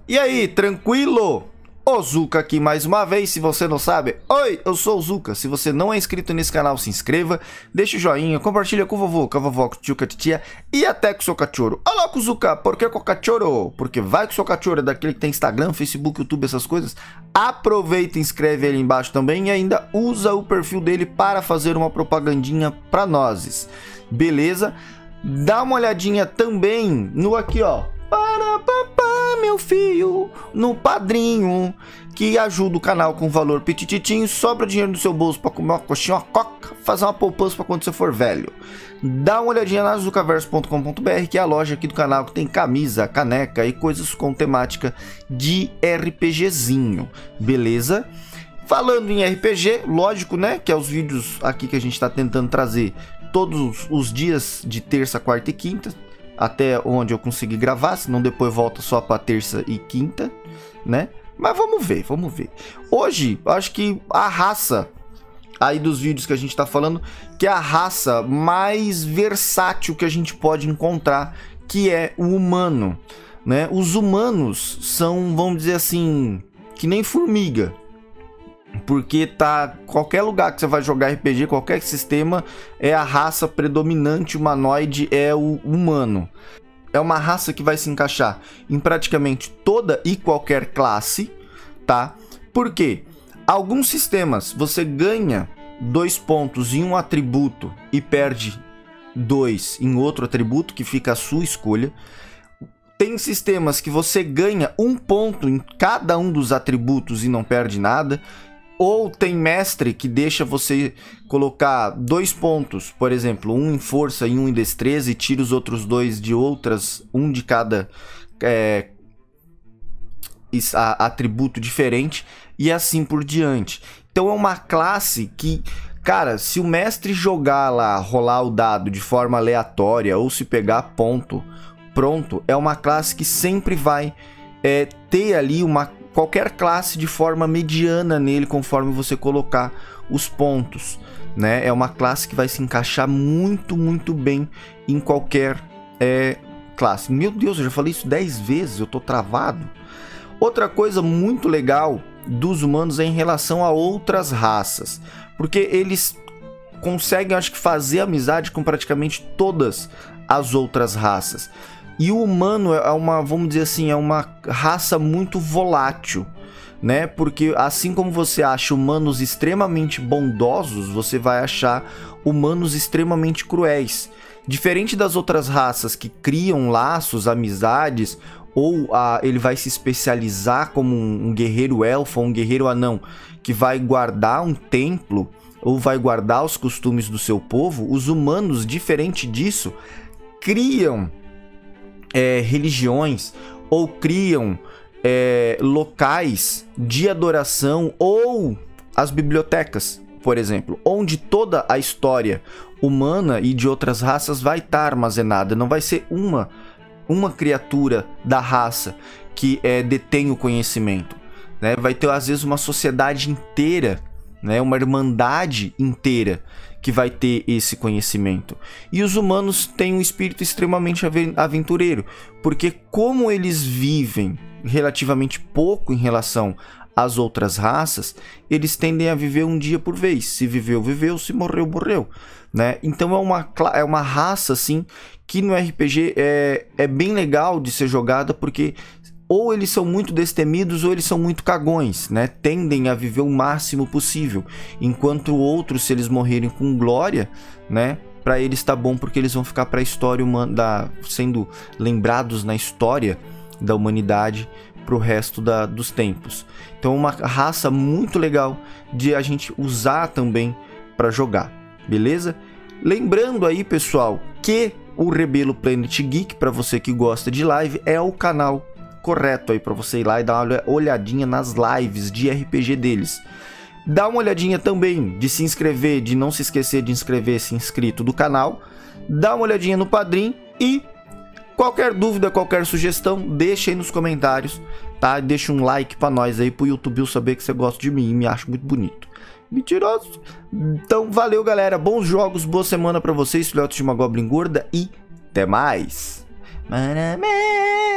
E aí, tranquilo? O Zuka aqui mais uma vez, se você não sabe, oi, eu sou o Zuka. Se você não é inscrito nesse canal, se inscreva, deixa o joinha, compartilha com o vovô, com a vovó, com o tio, com a titia e até com o seu cachorro. Olá, com o Zuka, por que com o cachorro? Porque vai com o seu cachorro, é daquele que tem Instagram, Facebook, YouTube, essas coisas. Aproveita e inscreve ele embaixo também e ainda usa o perfil dele para fazer uma propagandinha para nós. Beleza? Dá uma olhadinha também no aqui, ó. Para papá, meu filho, no padrinho, que ajuda o canal com valor petititinho, sobra dinheiro do seu bolso para comer uma coxinha, uma coca, fazer uma poupança para quando você for velho. Dá uma olhadinha na zucaverso.com.br, que é a loja aqui do canal que tem camisa, caneca e coisas com temática de RPGzinho, beleza? Falando em RPG, lógico, né, que é os vídeos aqui que a gente está tentando trazer todos os dias de terça, quarta e quinta, até onde eu consegui gravar, senão depois volta só para terça e quinta, né? Mas vamos ver, vamos ver. Hoje, eu acho que a raça aí dos vídeos que a gente tá falando, que é a raça mais versátil que a gente pode encontrar, que é o humano, né? Os humanos são, vamos dizer assim, que nem formiga. Porque tá qualquer lugar que você vai jogar RPG, qualquer sistema, é a raça predominante humanoide, é o humano. É uma raça que vai se encaixar em praticamente toda e qualquer classe, tá? Por quê? Alguns sistemas você ganha 2 pontos em um atributo e perde 2 em outro atributo, que fica a sua escolha. Tem sistemas que você ganha 1 ponto em cada um dos atributos e não perde nada. Ou tem mestre que deixa você colocar 2 pontos, por exemplo, 1 em força e 1 em destreza, e tira os outros 2 de outras, um de cada atributo diferente, e assim por diante. Então é uma classe que, cara, se o mestre jogar lá, rolar o dado de forma aleatória, ou se pegar ponto, pronto, é uma classe que sempre vai ter ali qualquer classe de forma mediana nele, conforme você colocar os pontos, né? É uma classe que vai se encaixar muito, muito bem em qualquer classe. Meu Deus, eu já falei isso 10 vezes, eu tô travado. Outra coisa muito legal dos humanos é em relação a outras raças, porque eles conseguem, acho que, fazer amizade com praticamente todas as outras raças. E o humano é uma, vamos dizer assim, é uma raça muito volátil, né? Porque assim como você acha humanos extremamente bondosos, você vai achar humanos extremamente cruéis. Diferente das outras raças que criam laços, amizades, ou ele vai se especializar como um guerreiro elfo ou um guerreiro anão, que vai guardar um templo ou vai guardar os costumes do seu povo. Os humanos, diferente disso, criam religiões ou criam locais de adoração, ou as bibliotecas, por exemplo, onde toda a história humana e de outras raças vai estar armazenada. Não vai ser uma criatura da raça que detém o conhecimento, né? Vai ter às vezes uma sociedade inteira, né? Uma irmandade inteira que vai ter esse conhecimento. E os humanos têm um espírito extremamente aventureiro, porque como eles vivem relativamente pouco em relação às outras raças, eles tendem a viver um dia por vez. Se viveu, viveu, se morreu, morreu, né? Então é uma raça assim que no RPG é bem legal de ser jogada, porque ou eles são muito destemidos ou eles são muito cagões, né? Tendem a viver o máximo possível, enquanto outros, se eles morrerem com glória, né? Para eles tá bom, porque eles vão ficar para a história humana, sendo lembrados na história da humanidade pro resto dos tempos. Então é uma raça muito legal de a gente usar também para jogar, beleza? Lembrando aí, pessoal, que o Rebelo Planet Geek, para você que gosta de live, é o canal correto aí para você ir lá e dar uma olhadinha nas lives de RPG deles. Dá uma olhadinha também de se inscrever, de não se esquecer de inscrever-se inscrito do canal. Dá uma olhadinha no Padrim e qualquer dúvida, qualquer sugestão, deixa aí nos comentários, tá? Deixa um like para nós aí, pro YouTube saber que você gosta de mim e me acha muito bonito. Mentiroso. Então valeu, galera, bons jogos, boa semana para vocês, filhotes de uma Goblin gorda, e até mais.